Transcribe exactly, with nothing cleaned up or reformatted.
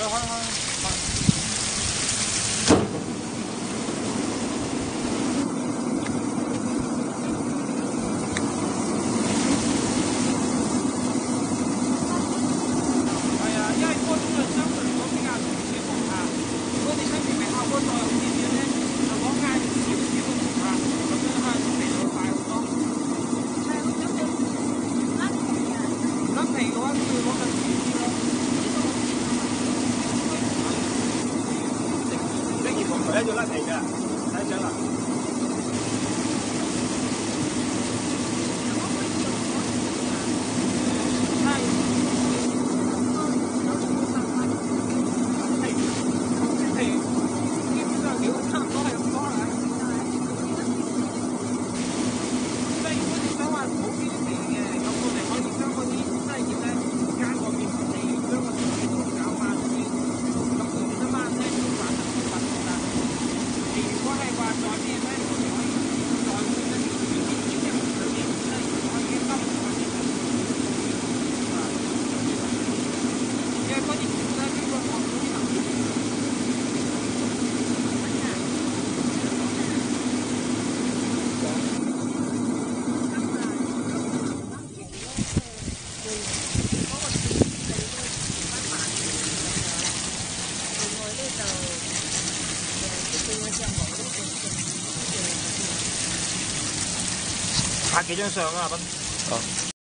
開開開。係啊，因為嗰種嘅相對嚟講比較容易消防啊。如果你想明明效果再好啲啲咧，就攞啱少少嘅鹽啊，咁樣香味就會快好多。係啊，咁就甩皮啊！甩皮嘅話，咁要攞緊少啲咯。呢件紅梅咧要甩皮嘅，睇相啦。拍幾張相啊，阿斌。好。